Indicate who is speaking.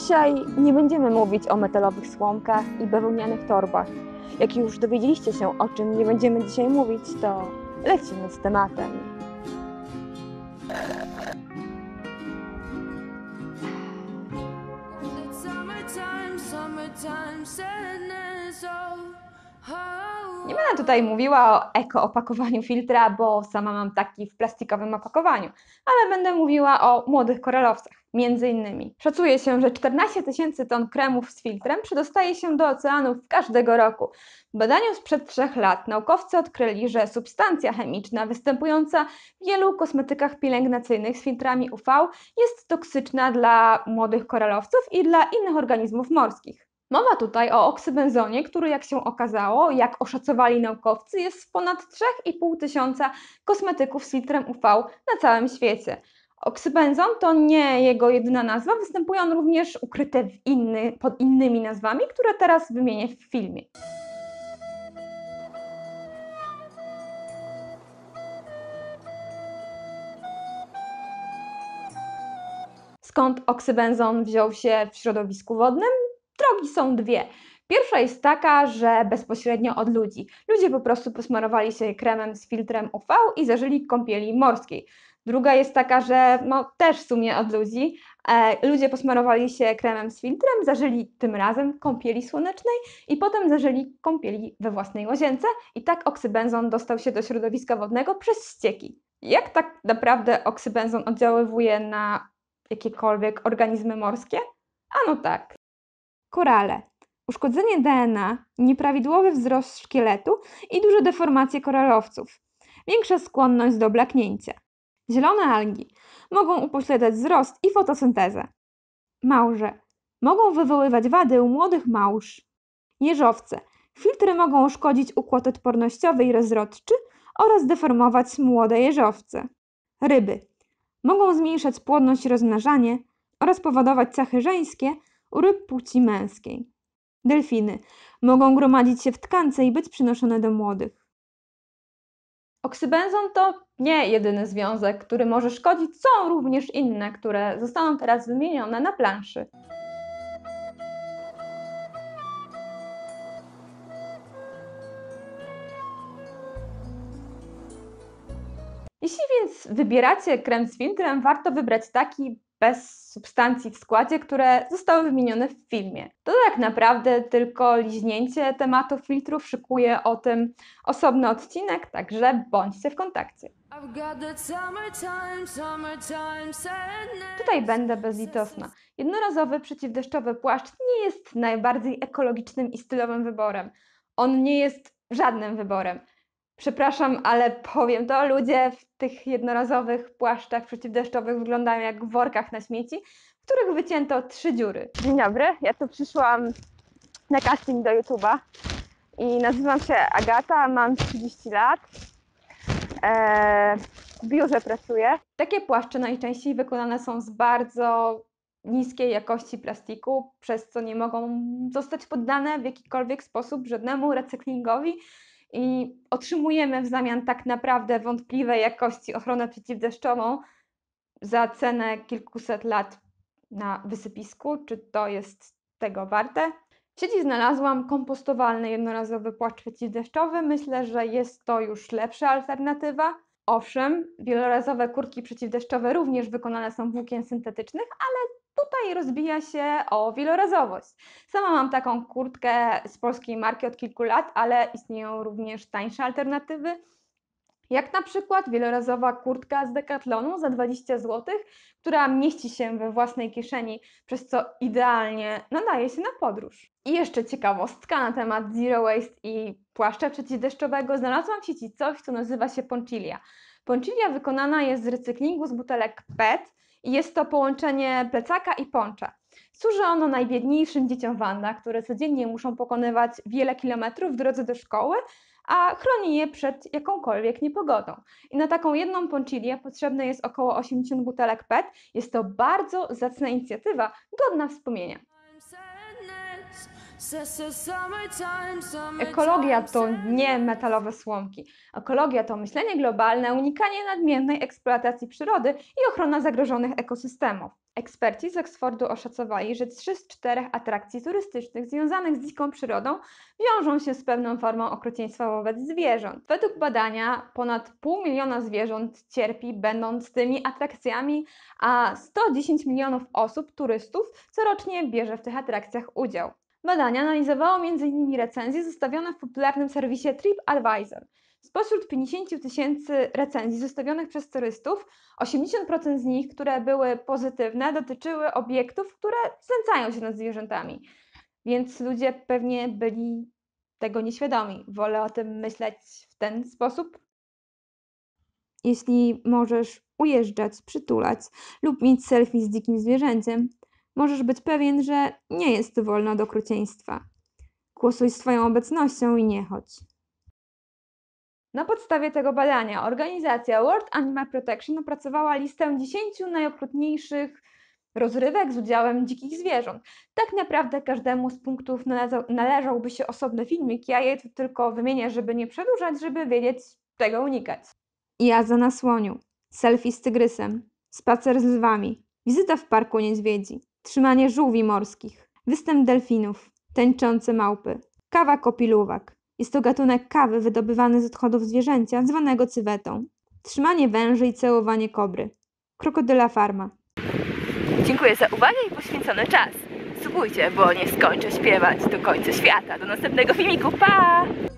Speaker 1: Dzisiaj nie będziemy mówić o metalowych słomkach i bawełnianych torbach. Jak już dowiedzieliście się, o czym nie będziemy dzisiaj mówić, to lecimy z tematem. Nie będę tutaj mówiła o eko-opakowaniu filtra, bo sama mam taki w plastikowym opakowaniu, ale będę mówiła o młodych koralowcach, między innymi. Szacuje się, że 14 000 ton kremów z filtrem przedostaje się do oceanów każdego roku. W badaniu sprzed 3 lat naukowcy odkryli, że substancja chemiczna występująca w wielu kosmetykach pielęgnacyjnych z filtrami UV jest toksyczna dla młodych koralowców i dla innych organizmów morskich. Mowa tutaj o oksybenzonie, który, jak się okazało, jak oszacowali naukowcy, jest w ponad 3500 kosmetyków z filtrem UV na całym świecie. Oksybenzon to nie jego jedyna nazwa, występuje on również ukryte pod innymi nazwami, które teraz wymienię w filmie. Skąd oksybenzon wziął się w środowisku wodnym? Drogi są dwie. Pierwsza jest taka, że bezpośrednio od ludzi. Ludzie po prostu posmarowali się kremem z filtrem UV i zażyli kąpieli morskiej. Druga jest taka, że też w sumie od ludzi. Ludzie posmarowali się kremem z filtrem, zażyli tym razem kąpieli słonecznej i potem zażyli kąpieli we własnej łazience i tak oksybenzon dostał się do środowiska wodnego przez ścieki. Jak tak naprawdę oksybenzon oddziaływuje na jakiekolwiek organizmy morskie? Ano tak. Korale. Uszkodzenie DNA, nieprawidłowy wzrost szkieletu i duże deformacje koralowców. Większa skłonność do blaknięcia. Zielone algi mogą upośledzać wzrost i fotosyntezę. Małże mogą wywoływać wady u młodych małż. Jeżowce. Filtry mogą uszkodzić układ odpornościowy i rozrodczy oraz deformować młode jeżowce. Ryby mogą zmniejszać płodność i rozmnażanie oraz powodować cechy żeńskie u ryb płci męskiej. Delfiny mogą gromadzić się w tkance i być przynoszone do młodych. Oksybenzon to nie jedyny związek, który może szkodzić, są również inne, które zostaną teraz wymienione na planszy. Jeśli więc wybieracie krem z filtrem, warto wybrać taki bez substancji w składzie, które zostały wymienione w filmie. To tak naprawdę tylko liźnięcie tematu filtrów, szykuję o tym osobny odcinek, także bądźcie w kontakcie. Tutaj będę bezlitosna. Jednorazowy przeciwdeszczowy płaszcz nie jest najbardziej ekologicznym i stylowym wyborem. On nie jest żadnym wyborem. Przepraszam, ale powiem to, ludzie w tych jednorazowych płaszczach przeciwdeszczowych wyglądają jak w workach na śmieci, w których wycięto 3 dziury. Dzień dobry, ja tu przyszłam na casting do YouTube'a i nazywam się Agata, mam 30 lat, w biurze pracuję. Takie płaszcze najczęściej wykonane są z bardzo niskiej jakości plastiku, przez co nie mogą zostać poddane w jakikolwiek sposób żadnemu recyklingowi, i otrzymujemy w zamian tak naprawdę wątpliwej jakości ochronę przeciwdeszczową za cenę kilkuset lat na wysypisku. Czy to jest tego warte? W sieci znalazłam kompostowalny jednorazowy płaszcz przeciwdeszczowy. Myślę, że jest to już lepsza alternatywa. Owszem, wielorazowe kurtki przeciwdeszczowe również wykonane są z włókien syntetycznych, ale tutaj rozbija się o wielorazowość. Sama mam taką kurtkę z polskiej marki od kilku lat, ale istnieją również tańsze alternatywy, jak na przykład wielorazowa kurtka z Decathlonu za 20 zł, która mieści się we własnej kieszeni, przez co idealnie nadaje się na podróż. I jeszcze ciekawostka na temat Zero Waste i płaszcza przeciwdeszczowego. Znalazłam w sieci coś, co nazywa się Poncilia. Poncilia wykonana jest z recyklingu z butelek PET i jest to połączenie plecaka i poncza. Służy ono najbiedniejszym dzieciom Wanda, które codziennie muszą pokonywać wiele kilometrów w drodze do szkoły, a chroni je przed jakąkolwiek niepogodą. I na taką jedną poncilię potrzebne jest około 80 butelek PET. Jest to bardzo zacna inicjatywa, godna wspomnienia. Ekologia to nie metalowe słomki. Ekologia to myślenie globalne, unikanie nadmiernej eksploatacji przyrody i ochrona zagrożonych ekosystemów. Eksperci z Oxfordu oszacowali, że 3 z 4 atrakcji turystycznych związanych z dziką przyrodą wiążą się z pewną formą okrucieństwa wobec zwierząt. Według badania ponad 500 000 zwierząt cierpi, będąc tymi atrakcjami, a 110 milionów osób, turystów, corocznie bierze w tych atrakcjach udział. Badanie analizowało m.in. recenzje zostawione w popularnym serwisie TripAdvisor. Spośród 50 000 recenzji zostawionych przez turystów, 80% z nich, które były pozytywne, dotyczyły obiektów, które znęcają się nad zwierzętami. Więc ludzie pewnie byli tego nieświadomi. Wolę o tym myśleć w ten sposób. Jeśli możesz ujeżdżać, przytulać lub mieć selfie z dzikim zwierzęciem, możesz być pewien, że nie jest to wolne od okrucieństwa. Głosuj swoją obecnością i nie chodź. Na podstawie tego badania organizacja World Animal Protection opracowała listę 10 najokrutniejszych rozrywek z udziałem dzikich zwierząt. Tak naprawdę każdemu z punktów należałby się osobny filmik, ja je tu tylko wymienię, żeby nie przedłużać, żeby wiedzieć, czego unikać. Jazda na słoniu, selfie z tygrysem, spacer z lwami, wizyta w parku niedźwiedzi, trzymanie żółwi morskich, występ delfinów, tańczące małpy, kawa kopiluwak. Jest to gatunek kawy wydobywany z odchodów zwierzęcia zwanego cywetą. Trzymanie węży i całowanie kobry. Krokodyla farma.
Speaker 2: Dziękuję za uwagę i poświęcony czas. Subujcie, bo nie skończę śpiewać do końca świata. Do następnego filmiku. Pa!